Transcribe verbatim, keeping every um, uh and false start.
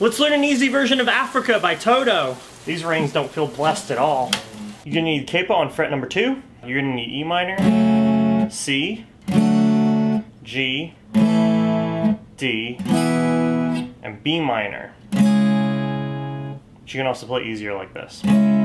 Let's learn an easy version of Africa by Toto. These rings don't feel blessed at all. You're gonna need capo on fret number two. You're gonna need E minor, C, G, D, and B minor. But you can also play easier like this.